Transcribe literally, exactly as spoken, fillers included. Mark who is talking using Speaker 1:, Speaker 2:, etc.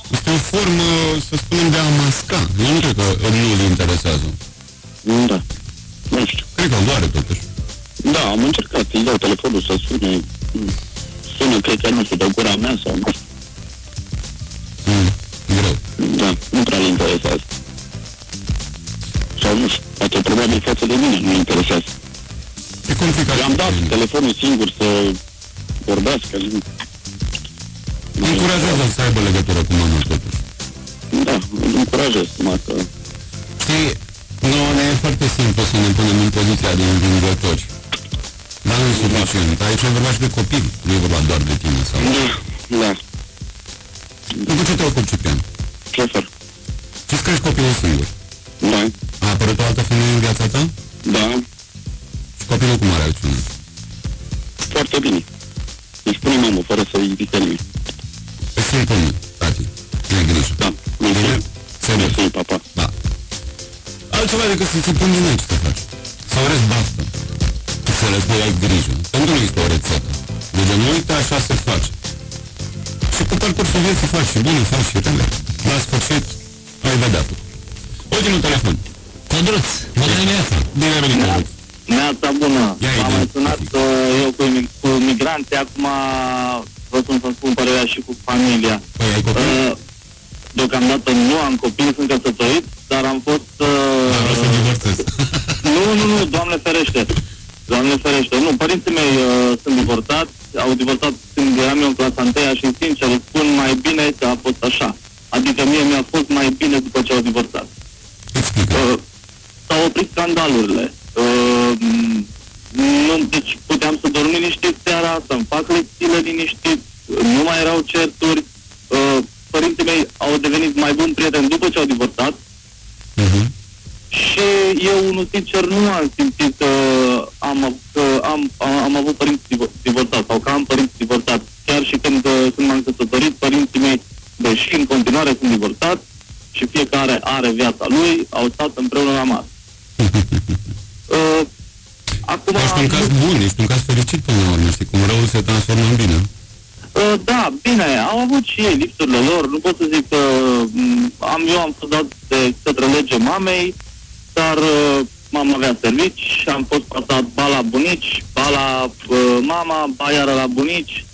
Speaker 1: Este o formă, să spunem, de a masca. Eu nu cred că nu îl interesează.
Speaker 2: Da. Nu știu.
Speaker 1: Cred că îl doare, totuși.
Speaker 2: Da, am încercat, îi dau telefonul să sune. Sună, cred că nu știu, de gura mea sau nu știu.
Speaker 1: Mm, greu.
Speaker 2: Da, nu prea le interesează. Sau nu știu, poate probabil față de mine nu interesează.
Speaker 1: E complicat.
Speaker 2: Eu am dat telefonul singur să vorbească.
Speaker 1: Încurajează să aibă legătură cu mama, totuși.
Speaker 2: Da, îl încurajez, numai că...
Speaker 1: Știi, nouă ne e foarte simplu să ne punem în poziția de învingători. Dar nu e suficient. Aici e vorba și de copil, nu e vorba doar de tine, sau...
Speaker 2: Da, da.
Speaker 1: Tu cu ce te ocupi, Ciprian?
Speaker 2: Șofer.
Speaker 1: Ce-ți crești copilul singur?
Speaker 2: Da.
Speaker 1: A apărut o altă femeie în viața ta?
Speaker 2: Da.
Speaker 1: Și copilul cum are acțiune?
Speaker 2: Foarte bine. Îi spune mamă, fără să invite nimeni.
Speaker 1: Îți sunt până, tati. Nu-i grijă.
Speaker 2: Da. Bine?
Speaker 1: Serios.
Speaker 2: Să-i papa.
Speaker 1: Da. Altceva decât să ți pun din aici să faci. Sau rest basta. Să le spui, ai grijă. Pentru nu este o rețetă. Deci nu uite, așa se face. Și cu parcursul vieții faci și bine, faci și rele. La sfârșit, ai vedea tu. Ultimul telefon.
Speaker 3: Codruț, bună dimineața.
Speaker 1: Bine venit, Codruț.
Speaker 4: Neața bună. M-am mai sunat uh, eu cu, cu migranți, acum vreau să-mi spun părerea și cu familia.
Speaker 1: Păi, ai copii?
Speaker 4: Uh, deocamdată nu am copii, sunt căsătorit, dar am fost... Uh,
Speaker 1: vreau să divorțez.
Speaker 4: Nu, nu, nu, Doamne ferește. Doamne ferește. Nu, părinții mei uh, sunt divorțați, au divorțat când eram eu în clasa întâia și sincer spun mai bine că a fost așa. Adică mie mi-a fost mai bine după ce au divorțat. Uh, s-au oprit scandalurile. Uh, nu, deci puteam să dorm liniștit seara, să-mi fac lecțiile liniștit, nu mai erau certuri. Uh, părinții mei au devenit mai buni prieteni după ce au divorțat.
Speaker 1: Uh-huh.
Speaker 4: Și eu, unul sincer, nu am simțit că am, că am, am, am avut părinți divorțați sau că am părinți divorțați. Chiar și când, când m-am căsătorit, părinții mei, deși în continuare sunt divorțați și fiecare are viața lui, au stat împreună la masă. uh, acum...
Speaker 1: Ești un caz bun, ești un caz fericit până la urmă, știi, cum răul se transformă în bine.
Speaker 4: Uh, da, bine, au avut și ei lipsurile lor, nu pot să zic că um, am, eu am fost dat de către lege mamei, dar uh, mama avea servici și am fost pasat ba la bunici, ba la uh, mama, ba iară la bunici,